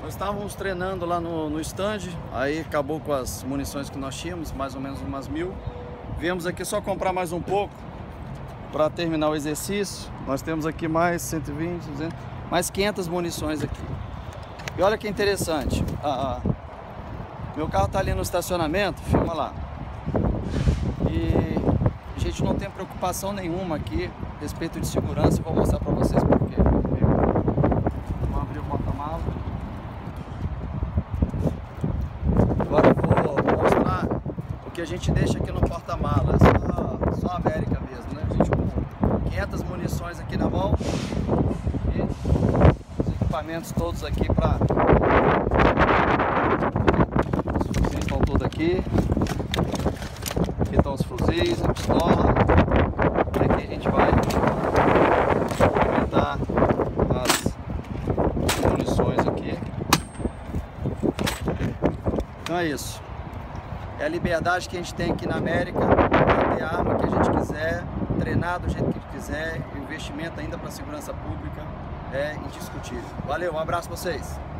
Nós estávamos treinando lá no stand, aí acabou com as munições que nós tínhamos, mais ou menos umas 1000. Viemos aqui só comprar mais um pouco para terminar o exercício. Nós temos aqui mais 120, 200, mais 500 munições aqui. E olha que interessante, meu carro está ali no estacionamento, filma lá. E a gente não tem preocupação nenhuma aqui a respeito de segurança. Eu vou mostrar para vocês por quê. Vamos abrir o porta-malas. Agora eu vou mostrar o que a gente deixa aqui no porta-malas. Só a América mesmo, né? A gente com 500 munições aqui na mão e os equipamentos todos aqui para... Os fuzis estão todos aqui. Aqui estão os fuzis, a pistola. E aqui a gente vai implementar as munições aqui. Então é isso. É a liberdade que a gente tem aqui na América, para ter a arma que a gente quiser, treinar do jeito que a gente quiser, e o investimento ainda para a segurança pública é indiscutível. Valeu, um abraço para vocês.